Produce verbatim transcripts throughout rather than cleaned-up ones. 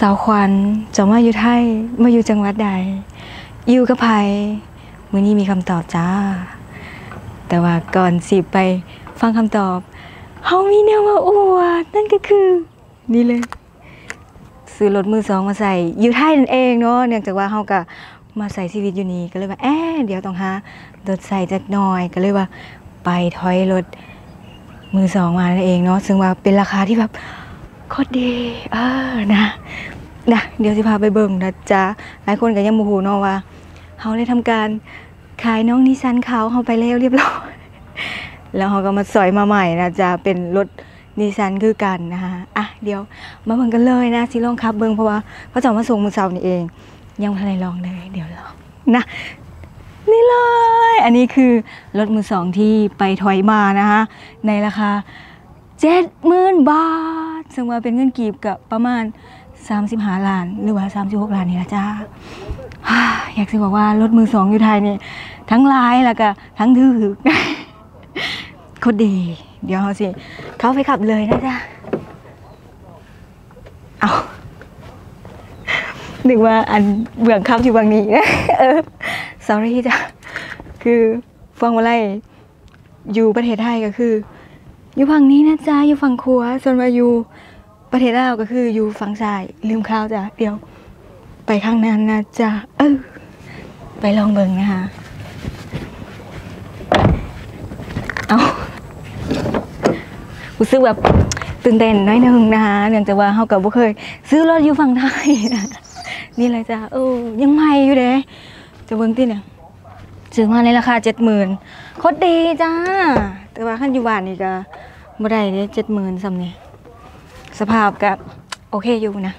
สาวขวัญจะมาอยู่ไทยมาอยู่จังหวัดใดอยู่กับไผมื้อนี้มีคำตอบจ้าแต่ว่าก่อนสิไปฟังคำตอบเฮามีแนวมาอวดนั่นก็คือนี่เลยซื้อรถมือสองมาใส่อยู่ไทยนั่นเองเนาะเนื่องจากว่าเฮาก็มาใส่ชีวิตอยู่นี่ก็เลยว่าแอะเดี๋ยวต้องหารถใส่จักหน่อยก็เลยว่าไปถอยรถมือสองมานั่นเองเนาะซึ่งว่าเป็นราคาที่แบบโคตรดีเออนะนะเดี๋ยวสิพาไปเบิ่งนะจ๊ะหลายคนก็ยังโมโหเนาะว่าเขาได้ทำการขายน้องนิสสันเขาเขาไปแล้วเรียบร้อยแล้วเขาก็มาสอยมาใหม่นะจ๊ะเป็นรถนิสสันคือกันนะคะอ่ะเดี๋ยวมาเบิ่งกันเลยนะสิลองขับเบิ่งเพราะว่าเขาจะมาส่งมือเสาร์นี่เองยังไม่ทันได้ลองเลยเดี๋ยวลองนะนี่เลยอันนี้คือรถมือสองที่ไปถอยมานะคะในราคาเจ็ดหมื่นบาทซึ่งว่าเป็นเงินกีบกับประมาณสามสิบห้าล้านหรือว่าสามสิบหกล้านนี่ละจ้าอยากจะบอกว่ารถมือสองอยู่ไทยนี่ทั้งลายแล้วก็ทั้งถือโคตรดีเดี๋ยวเขาสิเขาไปขับเลยนะจ๊ะเอานึกว่าอันเบื้องขับอยู่บางนี้นะเออ sorry จ้ะคือฟังว่าไรอยู่ประเทศไทยก็คืออยู่ฝั่งนี้นะจ๊ะอยู่ฝั่งขวาส่วนว่าอยู่ประเทศลาวก็คืออยู่ฝั่งซ้ายลืมข้าวจ้ะเดี๋ยวไปข้างนั้นนะจ๊ะเออไปลองเบิ่งนะคะเอารู้สึกแบบตื่นเต้นน้อยนึงนะคะเนื่องจากว่าเขากับบุเคยซื้อรถอยู่ฝั่งไทยนะนี่เลยจ้ะเออยังใหม่อยู่เด้จะเบิ่งที่เนี่ยซื้อมาในราคาเจ็ดหมื่นโคตรดีจ้าแต่ว่าขั้นอยู่บ้านนี่ก็บ่ได้เนี่ยเจ็ดหมื่นซ้ำเนี่ยสภาพก็โอเคอยู่นะ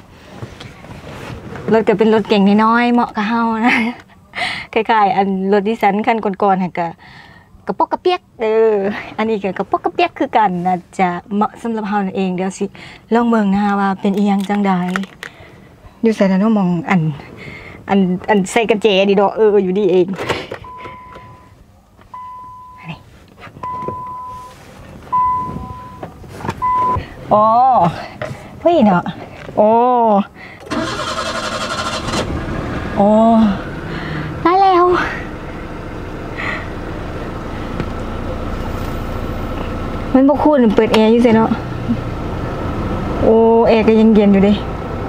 รถก็เป็นรถเก่งน้อยๆเหมาะกับเฮานะคล้ายๆอันรถดิสันคันก่อนๆก็กระปกกระเปียกเอออันนี้ก็กระปกกระเปียกคือกันนะจะเหมาะสำหรับเฮานั่นเองเดี๋ยวสิลองเบิ่งนะคะว่าเป็นอีหยังจังใดอยู่ใส่แล้วมองอันอันอันใส่กระเจดีดอกเอออยู่ดีเองโอ้พี่เนาะโอ้โอ้ได้แล้วมันบอกคุณเปิดแอร์อยู่สิเนาะโอ้แอร์ก็ยังเย็นอยู่ดิ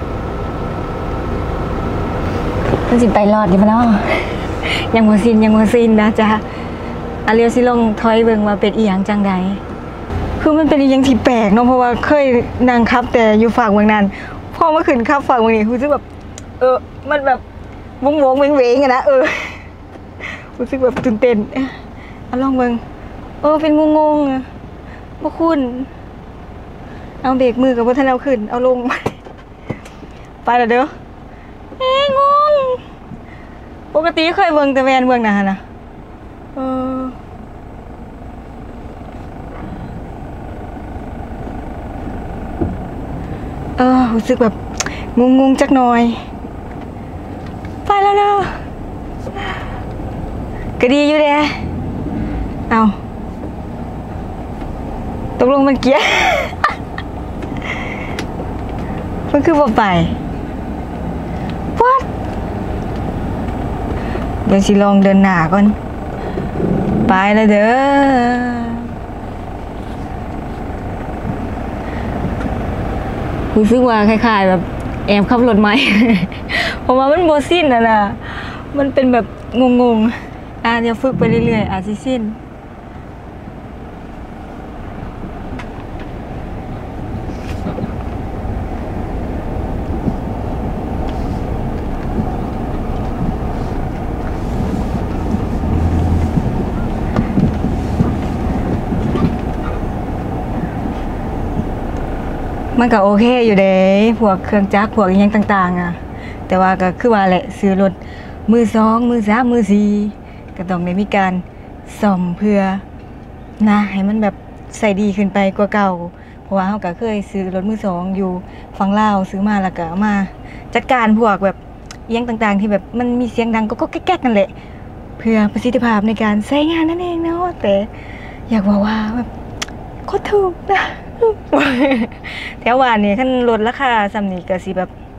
มันสิไปรอดอยู่ปะเนาะยังมัวซินยังมัวซินนะจ๊ะอาเรียวสิลงถอยเบิ่งว่าเป็นอีหยังจังใดคือมันเป็นอย่างที่แปลกเนาะเพราะว่าเคยนั่งขับแต่อยู่ฝั่งเมืองนั้นพอมาขึ้นขับฝั่งเมืองนี้รู้สึกแบบเออมันแบบวงวงเวงเวงอะนะเออรู้สึกแบบตื่นเต้นเอาลองเบิ่งเออเป็นงงงอะพวกคุณเอาเบรกมือกับว่าท่านเอาขึ้นเอาลงไปแล้วเด้อเอ๊ะงงปกติเคยเบิ่งแต่แวนเบิ่งนะฮะนะเออเออรู้สึกแบบงงงจักหน่อยไปแล้วเด้อก็ดีอยู่เด้เอาตกลงมันเกียร์มันคือบ่ไปวัดเดี๋ยวสิลองเดินหน้าก่อนไปแล้วเด้อรู้สึกว่าคล้ายๆแบบแอบขับรถไหมเพราะว่ามันโบสิ้นนะนะมันเป็นแบบงงๆอ่ะเดี๋ยวฝึกไปเรื่อยๆอาจจะสิ้นมันก็โอเคอยู่เด้พวกเครื่องจักรพวกอย่างต่างๆอ่ะแต่ว่าก็คือว่าแหละซื้อรถมือสองมือสามมือสี่ก็ต้องได้มีการซ่อมเพื่อนะให้มันแบบใส่ดีขึ้นไปกว่าเก่าเพราะว่าเขาก็เคยซื้อรถมือสองอยู่ฝั่งลาวซื้อมาแล้วก็มาจัดการพวกแบบอย่างต่างๆที่แบบมันมีเสียงดังก็ก็แก๊กๆกันแหละเพื่อประสิทธิภาพในการใช้งานนั่นเองเนาะแต่อยากบอกว่าแบบโคตรถูกนะแถวบ้านนี่ขั้นลดราคาซ้ำนี่ก็สิแบบ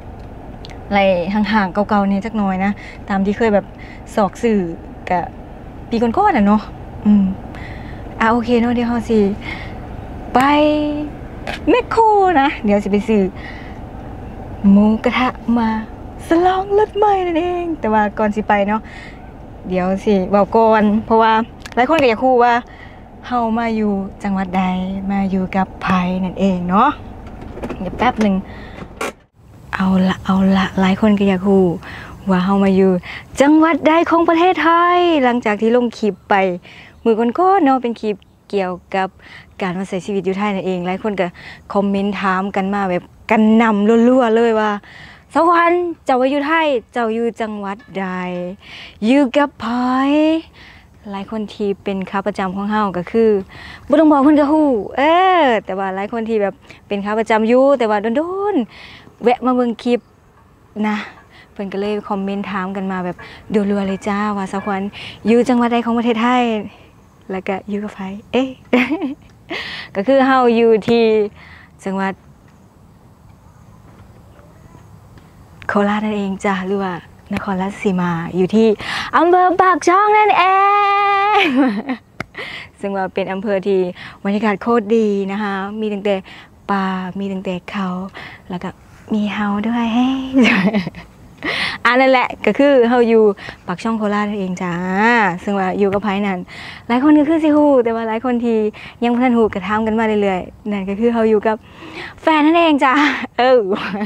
ไรห่างๆเก่าๆเนี่ยจักหน่อยนะตามที่เคยแบบสอกสื่อกับปีก่อนๆอ่ะเนาะอืมอ่ะโอเคเนาะเดี๋ยวเราสิไปแมคโครนะเดี๋ยวสิไปซื้อหมูกระทะมาสลองรถใหม่นั่นเองแต่ว่าก่อนสิไปเนาะเดี๋ยวสิบอกก่อนเพราะว่าหลายคนก็อยากรู้ว่าเฮามาอยู่จังหวัดใดมาอยู่กับไผนั่นเองเนาะเดี๋ยวแป๊บหนึ่งเอาละเอาละหลายคนก็อยากรู้ว่าเฮามาอยู่จังหวัดใดของประเทศไทยหลังจากที่ลงคลิปไปมือก่อนๆเนาะเป็นคลิปเกี่ยวกับการมาใช้ชีวิตอยู่ไทยนั่นเองหลายคนก็คอมเมนต์ถามกันมาแบบกันนำรัวๆเลยว่าสวรรค์เจ้าอยู่ไทยเจ้าอยู่จังหวัดใดอยู่กับไผหลายคนที่เป็นค้าประจำของเฮาก็คือบ่ต้องบอกเพิ่นก็ฮู้เออแต่ว่าหลายคนที่แบบเป็นค้าประจำอยู่แต่ว่าโดนๆแวะมาเบิ่งคลิปนะเพิ่นก็เลยคอมเมนต์ถามกันมาแบบรัวๆเลยจ้าว่าสวรรค์อยู่จังหวัดใดของประเทศไทยแล้วก็อยู่กับไผเอ๊ะ ก็คือเฮาอยู่ที่จังหวัดโคราชนั่นเองจ้ะหรือว่านครราชสีมาอยู่ที่อำเภอปากช่องนั่นเอง ซึ่งว่าเป็นอำเภอที่บรรยากาศโคตรดีนะคะมีตั้งแต่ป่ามีตั้งแต่เขาแล้วก็มีเฮาด้วยเฮ้ อันนั่นแหละก็คือเฮาอยู่ปากช่องโคราชนั่นเองจ้าซึ่งว่าอยู่กับไผนั่นหลายคนก็คือสิฮู้แต่ว่าหลายคนที่ยังบ่ทันฮู้ก็ถามกันมาเรื่อยๆนั่นก็คือเฮาอยู่กับแฟนนั่นเองจ้าเออ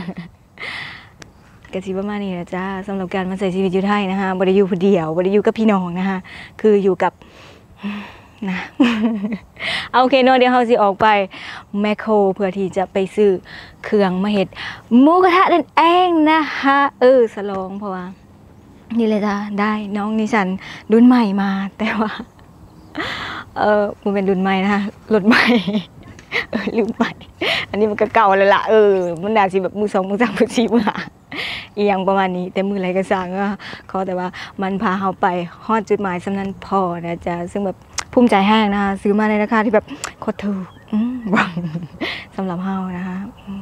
กะสิประมาณนี้นะจ้าสำหรับการมาใช้ชีวิตอยู่ไทยนะคะบ่ได้อยู่ผู้เดียวบ่ได้อยู่กับพี่น้องนะคะคืออยู่กับนะ เอาโอเคเนาะเดี๋ยวเราสิออกไปแมคโครเพื่อที่จะไปซื้อเครื่องมาเฮ็ดหมูกระทะนั่นเองนะคะเออสลองเพราะว่านี่เลยจ้าได้น้องนิสันรุ่นใหม่มาแต่ว่าเออมันเป็นรุ่นใหม่นะคะรถใหม่ เออลืมไปอันนี้มันก็เก่าแล้วล่ะเออมันน่าสิแบบมือสองมือสามมือสี่มือห้าอีหยังประมาณนี้แต่มืออะไรก็สั่งก็ขอแต่ว่ามันพาเฮาไปฮอดจุดหมายสำนั้นพอนะจ๊ะซึ่งแบบภูมิใจแห้งนะคะซื้อมาในราคาที่แบบโคตรถูกสำหรับเฮานะคะ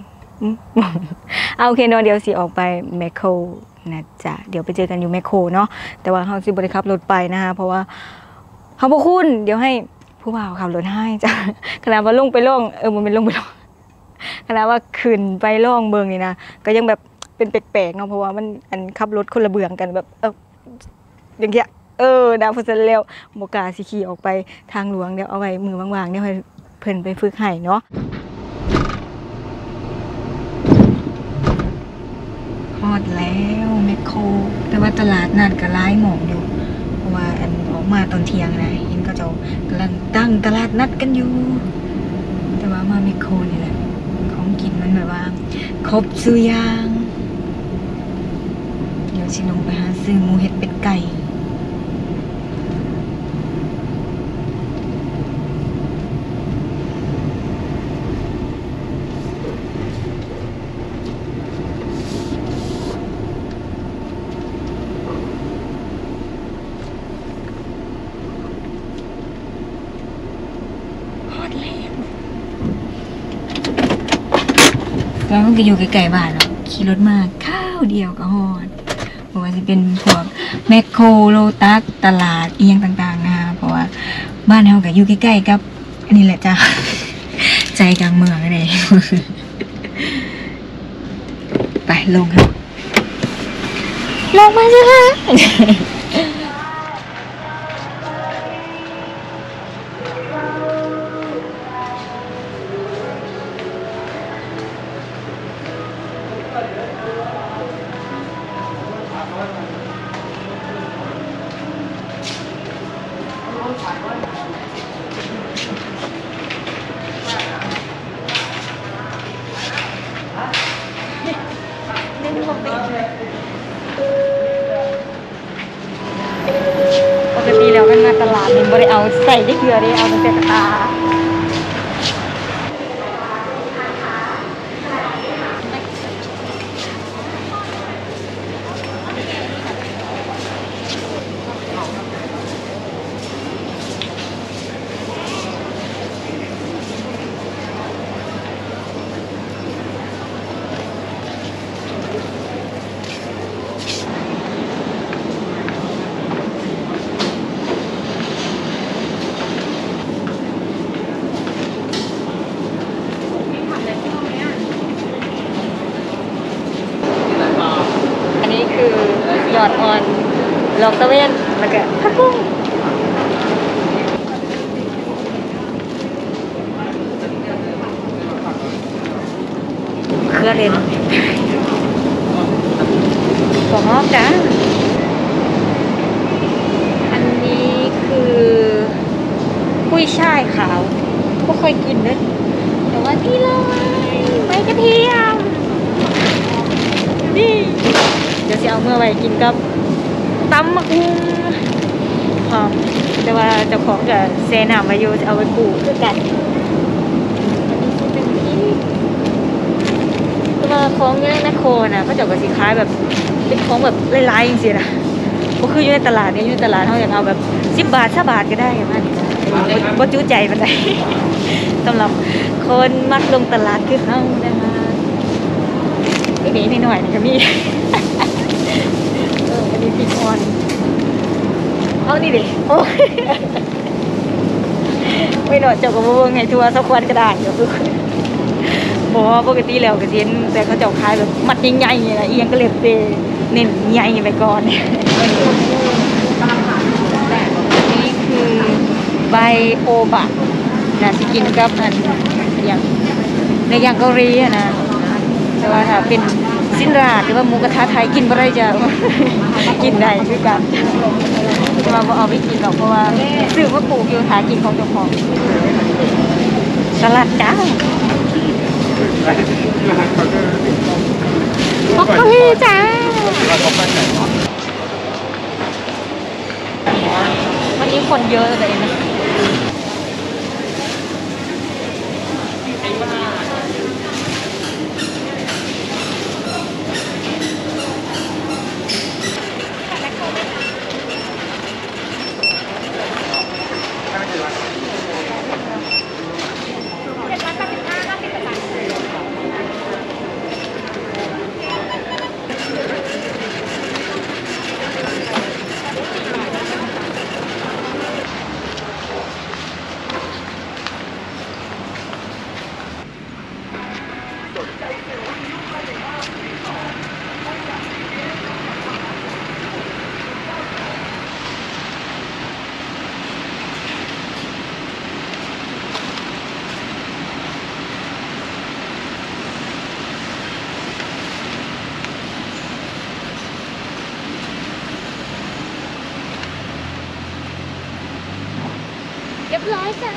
เอาโอเคเนาะเดี๋ยวสิออกไปแมคโครนะจ๊ะเดี๋ยวไปเจอกันอยู่แมคโครเนาะแต่ว่าเฮาสิบ่ได้ขับรถไปนะคะเพราะว่าเฮาบ่คุ้นเดี๋ยวให้ผู้บ่าวขับรถให้จ้ะขนาดว่าลงไปล่องเออมันเป็นลงไปล่องขนาดว่าขึ้นไปล่องเบิงนี่นะก็ยังแบบเป็นแปลกๆเนาะเพราะว่ามันอันขับรถคนละเบืองกันแบบเอออย่างเงี้ยเออดาวพุทธเร็วโมกาสิขี่ออกไปทางหลวงเดี๋ยวเอาไว้มือว่างๆเดี๋ยวให้เพิ่นไปฝึกให้เนาะฮอดแล้วแมคโครแต่ว่าตลาดนัดก็ร้ายหมองอยู่เพราะว่าอันออกมาตอนเที่ยงนะเห็นก็จะกำลังตั้งตลาดนัดกันอยู่แต่ว่ามาแมคโครนี่แหละของกินมันแบบว่าครบซื้อย่างเดี๋ยวสิลงไปหาซื้อหมูเห็ดเป็ดไก่แล้วก็อยู่ใกล้ๆบ้านเนาะขี่รถมาข้าวเดียวก็ฮอดเพราะว่าจะเป็นพวกแมคโครโลตัสตลาดเอียงต่างๆนะคะเพราะว่าบ้านเราก็อยู่ใกล้ๆกับอันนี้แหละจ้ะ ใจกลางเมืองอะไร ไปลงค่ะลงมาสิคะ ปกติแล้วมันมาตลาดนี่บ่ได้เอาใส่ได้เกลือได้เอาตั้งแต่กระตาอกตะเวนแล้วก็ผักบุ้งเครือเล่นก็หอมจ้าอันนี้คือกุ้ยช่ายขาวก็เคยกินเลยแต่ว่านี่เลยใบกระเทียมนี่เดี๋ยวจะเอาเมื่อไว้กินกับตำมะกุ้งหอมแต่ว่าเจ้าของกับเซนามมาอยู่จะเอาไปปลูกด้วยกันมาคล้องอยู่ในแมคโครนะเขาจะกับสีคล้ายแบบเป็นคล้องแบบลายๆจริงๆนะก็คืออยู่ในตลาดเนี่ยอยู่ในตลาดเขาอยากเอาแบบสิบบาทสิบบาทก็ได้อย่างนั้นก็จู้ใจมันได้สำหรับคนมักลงตลาดคือเขานะคะก็มีนิดหน่อยก็มีเอออันนี้พริกอ่อนเอานี่ดิโอ้ไม่หน่อยเจ้าก็บ่ไงทัวร์สักวันก็ได้เดี๋ยวคือบอกว่าปกติแล้วก็เห็นแต่เขาเจ้าขายแบบมัดใหญ่ๆนะเอียงก็เลยเปเน้นใหญ่ไปก่อนนี่คือใบโอบะนะที่กินกับอันอย่างในอย่างเกาหลีนะแต่ว่าถ้าเป็นสิ้นราดหรือว่าหมูกระทะไทยกินไม่ได้จะกินได้ด้วยกันเราเอาไปกินหรอกเพราะว่าซื้อมาปลูกอยู่หากินของเจ้าของสลัดจ้าบล็อกโคลี่จ้าวันนี้คนเยอะเลยนะเรียบร้อยจ้า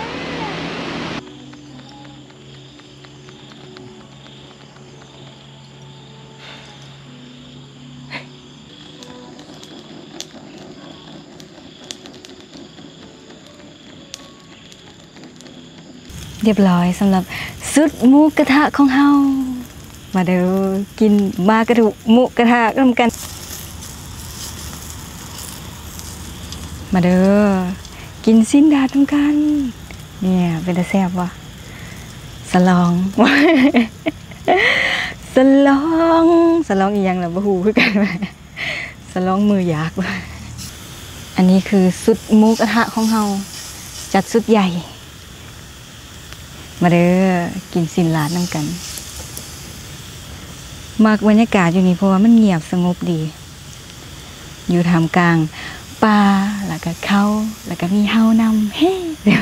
เรียบร้อยสำหรับซุดหมูกระทะของเฮามาเด้อกินมากระดูกหมูกระทะร่วมกันมาเด้อกินสิ้นดาดร่วมกันเนี่ยเป็นตาแซ่บวะสลองสลองสลองอีกอย่างหรอบะหูคือกันไหมสลองมือยากวะอันนี้คือซุดหมูกระทะของเฮาจัดซุดใหญ่มาเด้อกินสินหลาดน้ำกันมากบรรยากาศอยู่นี่เพราะว่ามันเงียบสงบดีอยู่ท่ามกลางป่าแล้วก็เขาแล้วก็มีเฮานำเฮ้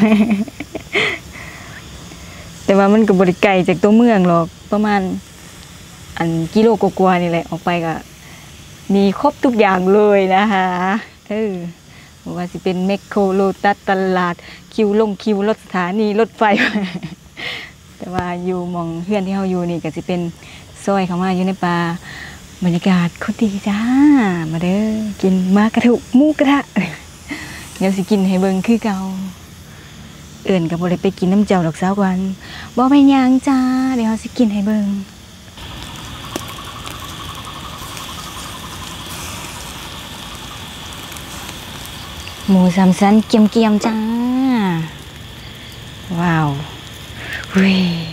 แต่ว่ามันก็บริไกลจากตัวเมืองหรอกประมาณอันกิโลกว่าๆนี่แหละออกไปก็มีครบทุกอย่างเลยนะคะเออว่าสิเป็นเมคโครโลตัสตลาดคิวลงคิวรถสถานีรถไฟแต่ว่าอยู่มองเพื่อนที่เขาอยู่นี่ก็จะเป็นซอยเข้ามาอยู่ในป่าบรรยากาศโคตรดีจ้ามาเด้อกินมากระทุหมูกระทะเดี๋ยวสิกินให้เบิ่งคือเก่าเอื่นกับบ่ได้ไปกินน้ำเจ้าดอกสาววันบ่ไปย่างจ้าเดี๋ยวสิกินให้เบิ่งหมูสามชั้นเกียมๆจ้าว้าวเว้ย